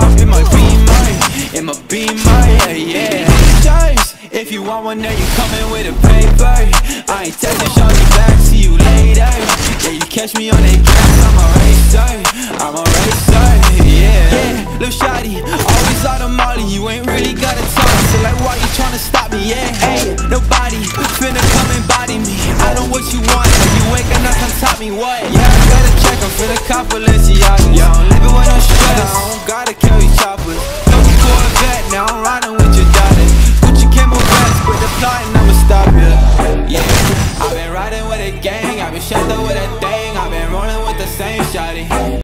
hop in my Beamer, yeah. James, if you want one, then you coming with a paper. I ain't texting shawty back, see you later. Yeah, you catch me on that gas, I'm a racer, yeah. Lil' shawty, always out of Molly, you ain't really gotta talk. So like, why you tryna stop me, yeah? Hey, nobody finna come and body me. I know what you want, but you ain't gonna come top me, what? Yeah, I gotta check, I'm finna cop Balenciaga. Yeah, I'm living with no stress, I don't gotta carry choppers. Don't be for a vet, now I'm riding with your daughter. Gucci camel vest, quit the plotting, I'ma stop ya. Yeah, I've been riding with a gang, I've been shut up with a thing, I've been rolling with the same shawty.